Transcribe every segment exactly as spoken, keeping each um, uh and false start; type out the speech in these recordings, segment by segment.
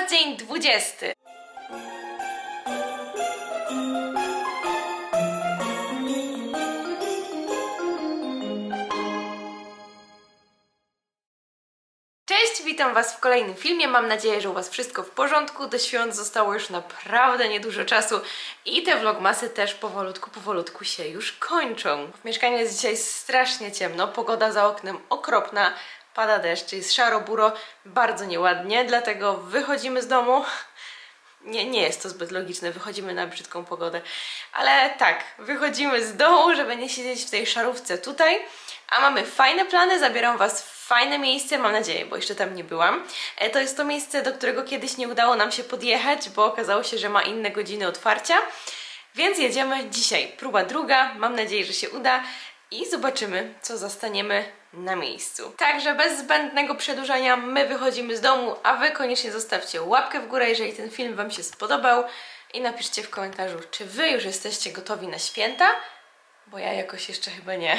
Was dzień dwudziesty. Cześć, witam Was w kolejnym filmie. Mam nadzieję, że u Was wszystko w porządku. Do świąt zostało już naprawdę niedużo czasu i te vlogmasy też powolutku, powolutku się już kończą. W mieszkaniu jest dzisiaj strasznie ciemno, pogoda za oknem okropna, pada deszcz, jest szaro-buro, bardzo nieładnie, dlatego wychodzimy z domu. Nie, nie jest to zbyt logiczne, wychodzimy na brzydką pogodę, ale tak, wychodzimy z domu, żeby nie siedzieć w tej szarówce tutaj, a mamy fajne plany, zabieram Was w fajne miejsce, mam nadzieję, bo jeszcze tam nie byłam. E, to jest to miejsce, do którego kiedyś nie udało nam się podjechać, bo okazało się, że ma inne godziny otwarcia, więc jedziemy dzisiaj. Próba druga, mam nadzieję, że się uda i zobaczymy, co zastaniemy na miejscu. Także bez zbędnego przedłużania my wychodzimy z domu, a Wy koniecznie zostawcie łapkę w górę, jeżeli ten film Wam się spodobał i napiszcie w komentarzu, czy Wy już jesteście gotowi na święta, bo ja jakoś jeszcze chyba nie.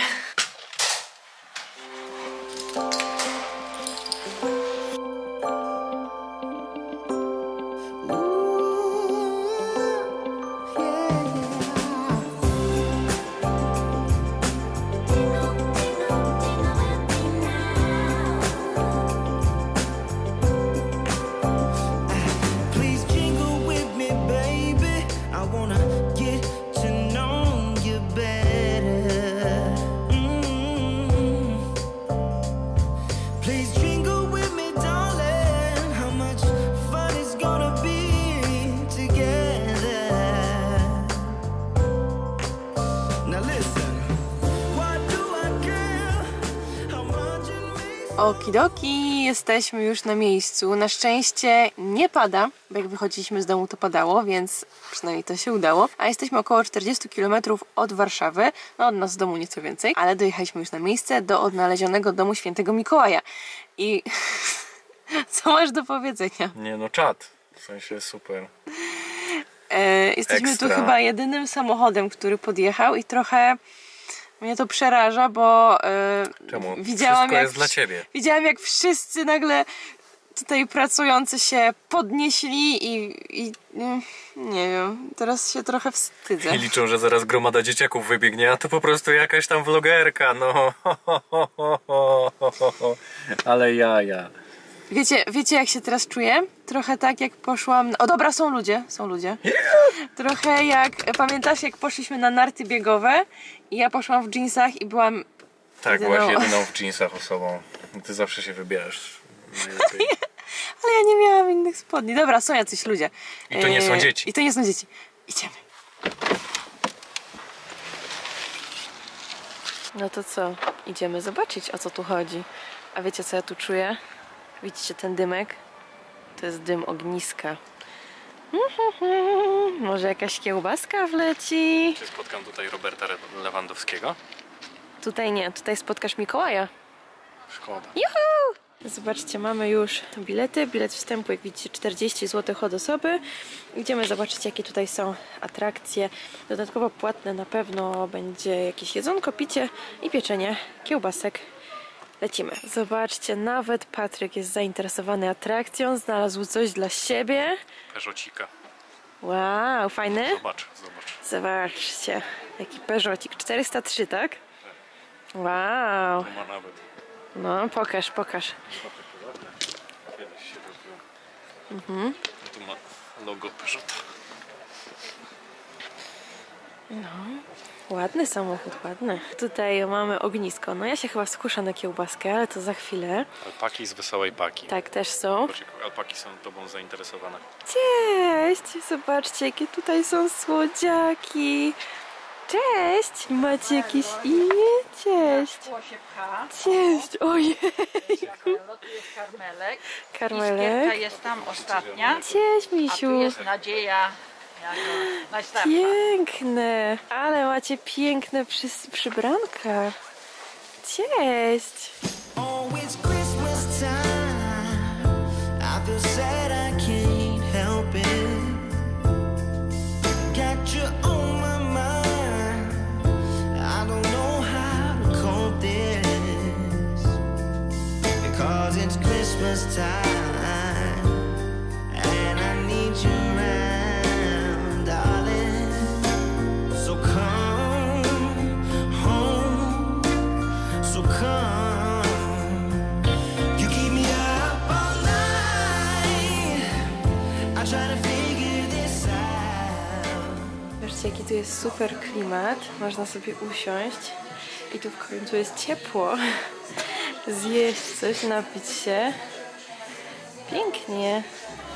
Okidoki, jesteśmy już na miejscu. Na szczęście nie pada, bo jak wychodziliśmy z domu to padało, więc przynajmniej to się udało. A jesteśmy około czterdzieści kilometrów od Warszawy, no od nas z domu nieco więcej, ale dojechaliśmy już na miejsce do odnalezionego domu Świętego Mikołaja. I co masz do powiedzenia? Nie no, czad, w sensie super. E, jesteśmy Ekstra. tu chyba jedynym samochodem, który podjechał i trochę mnie to przeraża, bo yy, Czemu? widziałam Wszystko jak, jest dla ciebie. Widziałam jak wszyscy nagle tutaj pracujący się podnieśli i, i nie wiem, teraz się trochę wstydzę. I liczą, że zaraz gromada dzieciaków wybiegnie, a to po prostu jakaś tam vlogerka, no. Ale ja, ja. Wiecie, wiecie jak się teraz czuję? Trochę tak jak poszłam... O dobra, są ludzie, są ludzie. Yeah. Trochę jak... Pamiętasz jak poszliśmy na narty biegowe i ja poszłam w dżinsach i byłam... Tak, jedyną... byłaś jedyną w dżinsach osobą. Ty zawsze się wybierasz. Ale ja nie miałam innych spodni. Dobra, są jacyś ludzie. I to nie są dzieci. I to nie są dzieci. Idziemy. No to co? Idziemy zobaczyć, o co tu chodzi. A wiecie co ja tu czuję? Widzicie ten dymek? To jest dym ogniska. Może jakaś kiełbaska wleci? Czy spotkam tutaj Roberta Lewandowskiego? Tutaj nie, tutaj spotkasz Mikołaja. Szkoda. Juhu! Zobaczcie, mamy już bilety. Bilet wstępu, jak widzicie, czterdzieści złotych od osoby. Idziemy zobaczyć, jakie tutaj są atrakcje. Dodatkowo płatne na pewno będzie jakieś jedzonko, picie i pieczenie kiełbasek. Lecimy. Zobaczcie, nawet Patryk jest zainteresowany atrakcją, znalazł coś dla siebie. Peugeotika. Wow, fajny? Zobacz, zobacz. Zobaczcie, jaki Peugeotik. czterysta trzy, tak? Wow. Ma nawet. No, pokaż, pokaż. Kiedyś się robiło. Mhm. Tu ma logo Peugeota. No. Ładny samochód, ładny. Tutaj mamy ognisko. No ja się chyba skuszę na kiełbaskę, ale to za chwilę. Alpaki z Wesołej Paki. Tak, też są. Alpaki są tobą zainteresowane. Cześć! Zobaczcie, jakie tutaj są słodziaki. Cześć! Macie jakieś imię? Cześć! Cześć! Ojej! No tu jest Karmelek. Karmelek. I jest tam ostatnia. Cześć, misiu! A tu jest Nadzieja. Jako następna. Piękne! Ale macie piękne przy, przybranka. Cześć! Christmas time Zobaczcie, jaki tu jest super klimat. Można sobie usiąść i tu w końcu jest ciepło. Zjeść coś, napić się. Pięknie.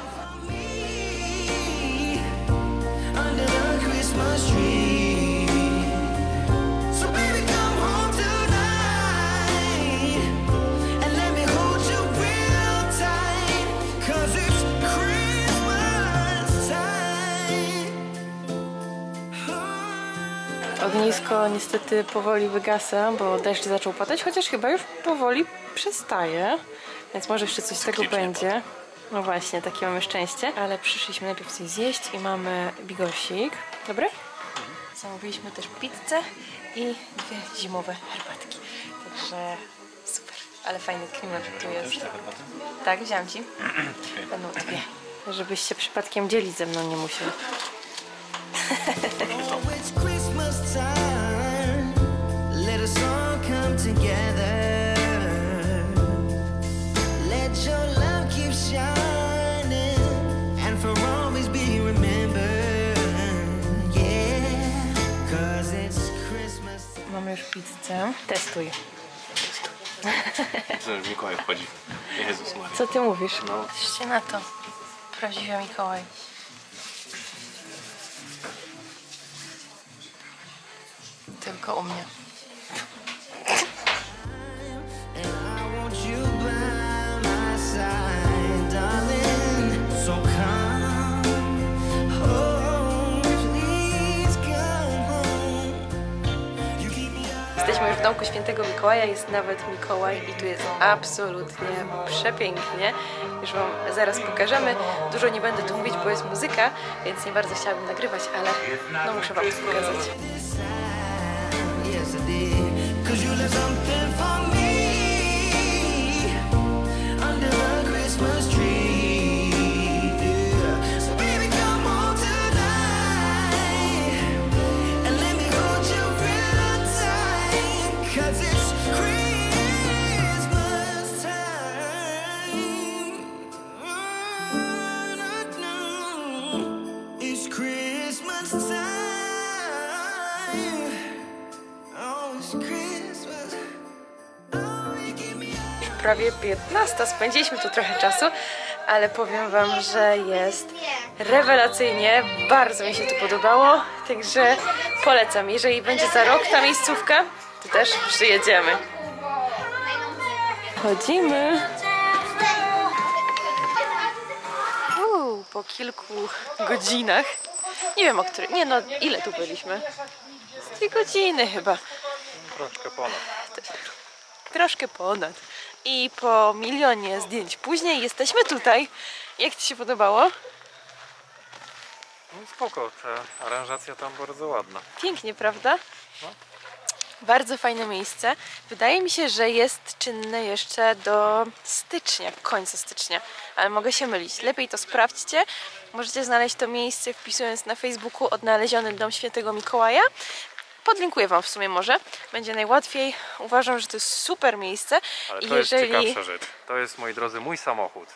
Ognisko niestety powoli wygasa, bo deszcz zaczął padać, chociaż chyba już powoli przestaje, więc może jeszcze coś z tego będzie. No właśnie, takie mamy szczęście, ale przyszliśmy najpierw coś zjeść i mamy bigosik. Dobry? Zamówiliśmy też pizzę i dwie zimowe herbatki, także super, ale fajny klimat tu jest. Tak, wziąłem ci. Będą dwie, żebyś się przypadkiem dzielić ze mną nie musiał. Mamy już pizzę. Testuj. Co Mikołaj wchodzi. Jezus Maria. Co ty mówisz? No. Patrzcie na to. Prawdziwy Mikołaj. Tylko u mnie. Jesteśmy już w domku Świętego Mikołaja, jest nawet Mikołaj i tu jest absolutnie przepięknie. Już wam zaraz pokażemy. Dużo nie będę tu mówić, bo jest muzyka, więc nie bardzo chciałabym nagrywać, ale no muszę wam to pokazać. Prawie piętnasta. Spędziliśmy tu trochę czasu, ale powiem wam, że jest rewelacyjnie. Bardzo mi się tu podobało, także polecam. Jeżeli będzie za rok ta miejscówka, to też przyjedziemy. Chodzimy. Uuu, po kilku godzinach. Nie wiem o której. Nie no, ile tu byliśmy? Z dwie godziny chyba. Troszkę ponad. Troszkę ponad. I po milionie zdjęć później jesteśmy tutaj. Jak ci się podobało? No spoko, ta aranżacja tam bardzo ładna. Pięknie, prawda? No. Bardzo fajne miejsce. Wydaje mi się, że jest czynne jeszcze do stycznia, końca stycznia. Ale mogę się mylić. Lepiej to sprawdźcie. Możecie znaleźć to miejsce wpisując na Facebooku Odnaleziony Dom Świętego Mikołaja. Podlinkuję wam w sumie może. Będzie najłatwiej. Uważam, że to jest super miejsce. Ale to jeżeli... jest ciekawsza rzecz. To jest, moi drodzy, mój samochód.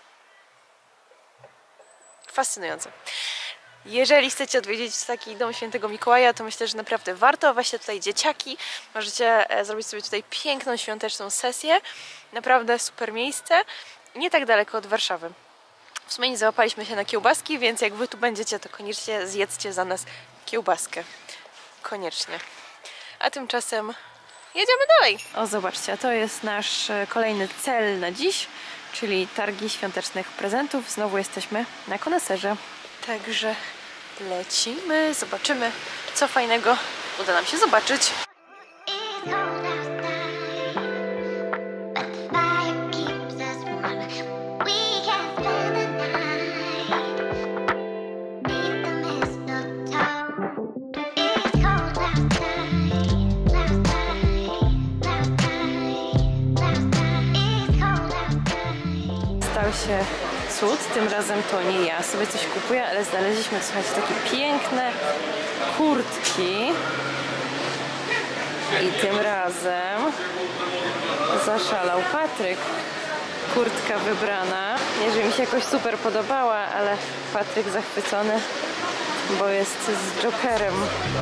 Fascynujące. Jeżeli chcecie odwiedzić taki Dom Świętego Mikołaja, to myślę, że naprawdę warto. Weźcie tutaj dzieciaki. Możecie zrobić sobie tutaj piękną, świąteczną sesję. Naprawdę super miejsce. Nie tak daleko od Warszawy. W sumie nie załapaliśmy się na kiełbaski, więc jak wy tu będziecie, to koniecznie zjedzcie za nas kiełbaskę. Koniecznie. A tymczasem jedziemy dalej. O, zobaczcie, to jest nasz kolejny cel na dziś, czyli targi świątecznych prezentów. Znowu jesteśmy na koneserze. Także lecimy, zobaczymy, co fajnego uda nam się zobaczyć. Się cud, tym razem to nie ja sobie coś kupuję, ale znaleźliśmy, słuchajcie, takie piękne kurtki i tym razem zaszalał Patryk. kurtka wybrana. Nie, że mi się jakoś super podobała, ale Patryk zachwycony, bo jest z Jokerem.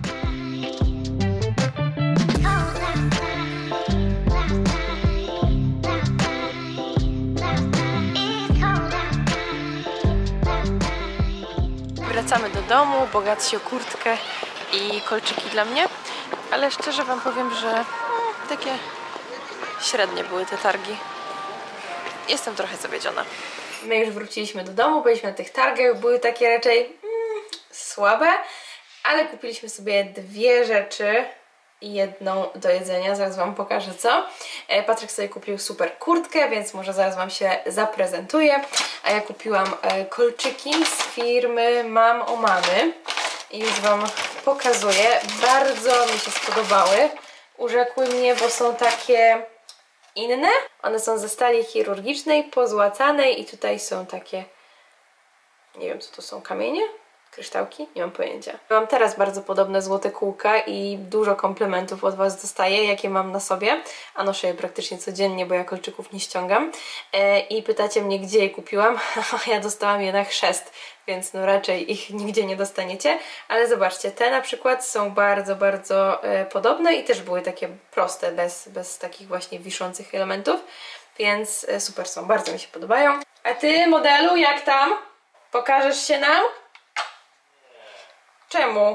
Wracamy do domu, bogatsi o kurtkę i kolczyki dla mnie, ale szczerze wam powiem, że no, takie średnie były te targi. Jestem trochę zawiedziona. My już wróciliśmy do domu, byliśmy na tych targach, były takie raczej mm, słabe, ale kupiliśmy sobie dwie rzeczy i jedną do jedzenia, zaraz wam pokażę co. Patryk sobie kupił super kurtkę, więc może zaraz wam się zaprezentuję, a ja kupiłam kolczyki z firmy Mam o Mamy i już wam pokazuję. Bardzo mi się spodobały, urzekły mnie, bo są takie inne. One są ze stali chirurgicznej, pozłacanej i tutaj są takie, nie wiem co to są, kamienie? Kryształki? Nie mam pojęcia. Mam teraz bardzo podobne złote kółka i dużo komplementów od was dostaję, jakie mam na sobie, a noszę je praktycznie codziennie, bo ja kolczyków nie ściągam. E, I pytacie mnie, gdzie je kupiłam, a ja dostałam je na chrzest, więc no raczej ich nigdzie nie dostaniecie, ale zobaczcie, te na przykład są bardzo, bardzo e, podobne i też były takie proste, bez, bez takich właśnie wiszących elementów, więc e, super są, bardzo mi się podobają. A ty, modelu, jak tam? Pokażesz się nam? Czemu?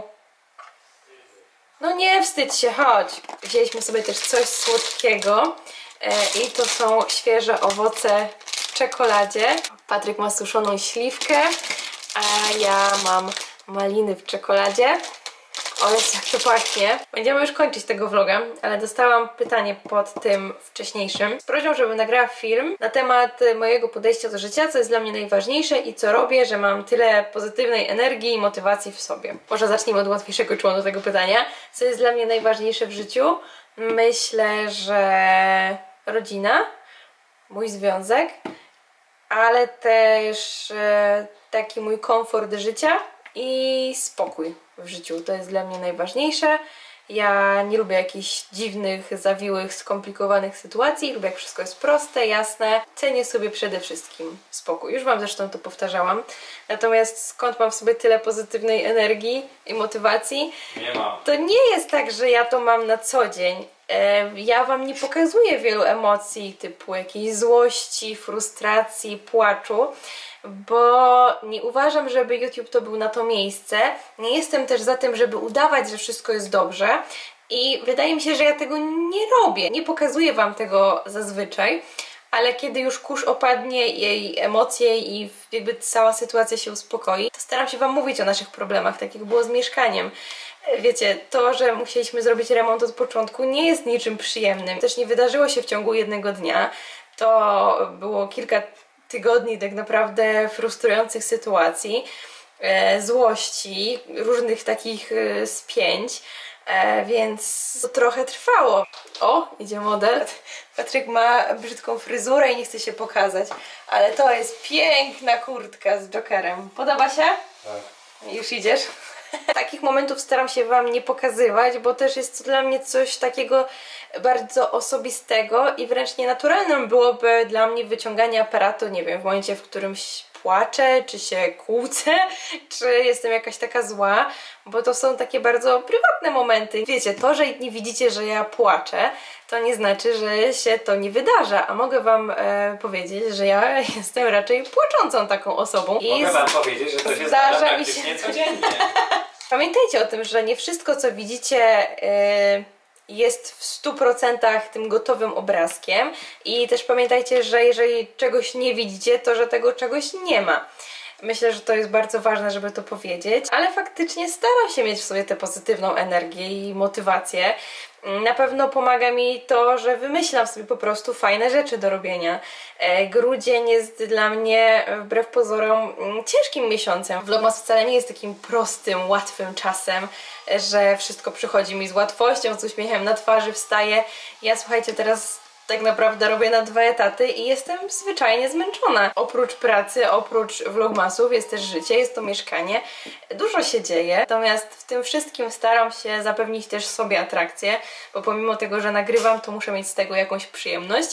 No nie wstydź się, chodź. Wzięliśmy sobie też coś słodkiego e, i to są świeże owoce w czekoladzie. Patryk ma suszoną śliwkę, a ja mam maliny w czekoladzie. O, jest jak to pachnie. Będziemy już kończyć tego vloga, ale dostałam pytanie pod tym wcześniejszym z prośbą, żebym nagrała film na temat mojego podejścia do życia, co jest dla mnie najważniejsze i co robię, że mam tyle pozytywnej energii i motywacji w sobie. Może zacznijmy od łatwiejszego członu tego pytania. Co jest dla mnie najważniejsze w życiu? Myślę, że rodzina, mój związek, ale też e, taki mój komfort życia i spokój w życiu. To jest dla mnie najważniejsze. Ja nie lubię jakichś dziwnych, zawiłych, skomplikowanych sytuacji. Lubię, jak wszystko jest proste, jasne. Cenię sobie przede wszystkim spokój. Już wam zresztą to powtarzałam. Natomiast skąd mam w sobie tyle pozytywnej energii i motywacji? Nie ma. To nie jest tak, że ja to mam na co dzień. Ja wam nie pokazuję wielu emocji typu jakiejś złości, frustracji, płaczu, bo nie uważam, żeby YouTube to był na to miejsce. Nie jestem też za tym, żeby udawać, że wszystko jest dobrze i wydaje mi się, że ja tego nie robię. Nie pokazuję wam tego zazwyczaj, ale kiedy już kurz opadnie, jej emocje i jakby cała sytuacja się uspokoi, to staram się wam mówić o naszych problemach, tak jak było z mieszkaniem. Wiecie, to, że musieliśmy zrobić remont od początku, nie jest niczym przyjemnym. Też nie wydarzyło się w ciągu jednego dnia. To było kilka tygodni tak naprawdę frustrujących sytuacji, e, złości, różnych takich e, spięć, e, więc to trochę trwało. O, idzie model. Patryk ma brzydką fryzurę i nie chce się pokazać, ale to jest piękna kurtka z Jokerem. Podoba się? Tak. Już idziesz? Takich momentów staram się wam nie pokazywać, bo też jest to dla mnie coś takiego bardzo osobistego i wręcz nienaturalnym byłoby dla mnie wyciąganie aparatu, nie wiem, w momencie, w którym płaczę, czy się kłócę, czy jestem jakaś taka zła, bo to są takie bardzo prywatne momenty. Wiecie, to, że nie widzicie, że ja płaczę, to nie znaczy, że się to nie wydarza, a mogę wam e, powiedzieć, że ja jestem raczej płaczącą taką osobą. I mogę wam powiedzieć, że to się zdarza praktycznie codziennie. Pamiętajcie o tym, że nie wszystko, co widzicie, yy, jest w stu procentach tym gotowym obrazkiem i też pamiętajcie, że jeżeli czegoś nie widzicie, to że tego czegoś nie ma. Myślę, że to jest bardzo ważne, żeby to powiedzieć, ale faktycznie staram się mieć w sobie tę pozytywną energię i motywację. Na pewno pomaga mi to, że wymyślam sobie po prostu fajne rzeczy do robienia. Grudzień jest dla mnie wbrew pozorom ciężkim miesiącem. Vlogmas wcale nie jest takim prostym, łatwym czasem, że wszystko przychodzi mi z łatwością, z uśmiechem na twarzy, wstaję. Ja słuchajcie, teraz tak naprawdę robię na dwa etaty i jestem zwyczajnie zmęczona. Oprócz pracy, oprócz vlogmasów jest też życie, jest to mieszkanie. Dużo się dzieje, natomiast w tym wszystkim staram się zapewnić też sobie atrakcję, bo pomimo tego, że nagrywam, to muszę mieć z tego jakąś przyjemność.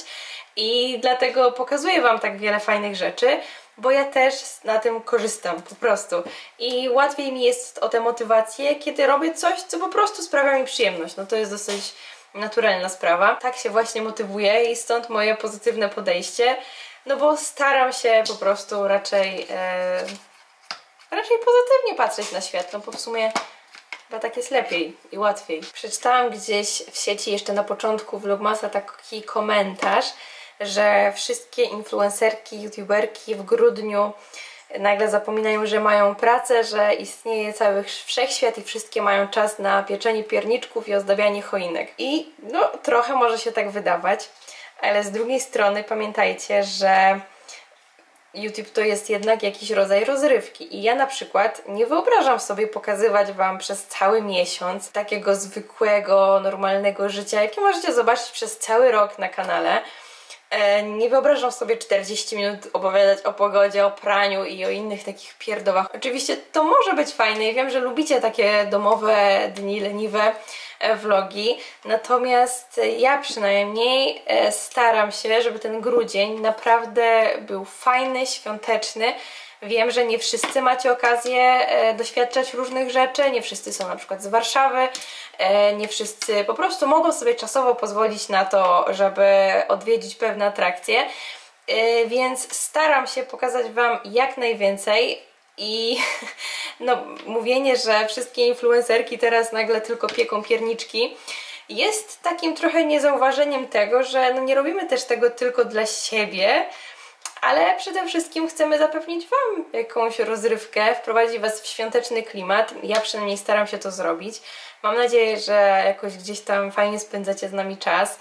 i dlatego pokazuję Wam tak wiele fajnych rzeczy, bo ja też na tym korzystam po prostu i łatwiej mi jest o tę motywację, kiedy robię coś, co po prostu sprawia mi przyjemność. No to jest dosyć naturalna sprawa. Tak się właśnie motywuję i stąd moje pozytywne podejście, no bo staram się po prostu raczej e, raczej pozytywnie patrzeć na świat, no bo w sumie chyba tak jest lepiej i łatwiej. Przeczytałam gdzieś w sieci jeszcze na początku vlogmasa taki komentarz, że wszystkie influencerki, youtuberki w grudniu nagle zapominają, że mają pracę, że istnieje cały wszechświat i wszystkie mają czas na pieczenie pierniczków i ozdabianie choinek. I no trochę może się tak wydawać, ale z drugiej strony pamiętajcie, że YouTube to jest jednak jakiś rodzaj rozrywki i ja na przykład nie wyobrażam sobie pokazywać Wam przez cały miesiąc takiego zwykłego, normalnego życia, jakie możecie zobaczyć przez cały rok na kanale. Nie wyobrażam sobie czterdzieści minut opowiadać o pogodzie, o praniu i o innych takich pierdołach. Oczywiście to może być fajne i wiem, że lubicie takie domowe dni, leniwe vlogi, natomiast ja przynajmniej staram się, żeby ten grudzień naprawdę był fajny, świąteczny. Wiem, że nie wszyscy macie okazję e, doświadczać różnych rzeczy, nie wszyscy są na przykład z Warszawy, e, nie wszyscy po prostu mogą sobie czasowo pozwolić na to, żeby odwiedzić pewne atrakcje, e, więc staram się pokazać Wam jak najwięcej i no, mówienie, że wszystkie influencerki teraz nagle tylko pieką pierniczki jest takim trochę niezauważeniem tego, że no, nie robimy też tego tylko dla siebie, ale przede wszystkim chcemy zapewnić Wam jakąś rozrywkę, wprowadzić Was w świąteczny klimat. Ja przynajmniej staram się to zrobić. Mam nadzieję, że jakoś gdzieś tam fajnie spędzacie z nami czas,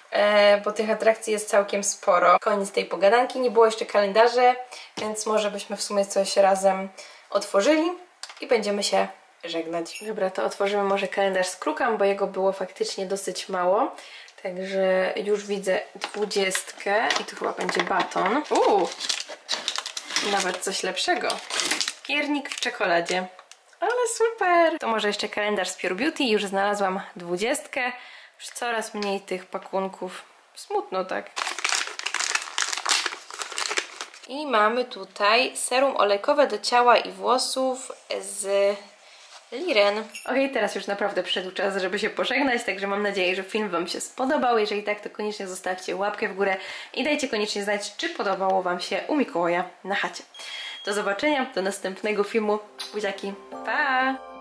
bo tych atrakcji jest całkiem sporo. Koniec tej pogadanki, nie było jeszcze kalendarzy, więc może byśmy w sumie coś razem otworzyli i będziemy się żegnać. Dobra, to otworzymy może kalendarz z Krukam, bo jego było faktycznie dosyć mało. Także już widzę dwudziestkę i tu chyba będzie baton. Uuu, nawet coś lepszego. Piernik w czekoladzie. Ale super! To może jeszcze kalendarz z Pure Beauty. Już znalazłam dwudziestkę. Już coraz mniej tych pakunków. Smutno tak. I mamy tutaj serum olejkowe do ciała i włosów z Liren. Ok, teraz już naprawdę przyszedł czas, żeby się pożegnać, także mam nadzieję, że film Wam się spodobał. Jeżeli tak, to koniecznie zostawcie łapkę w górę i dajcie koniecznie znać, czy podobało Wam się u Mikołaja na chacie. Do zobaczenia, do następnego filmu. Buziaki, pa!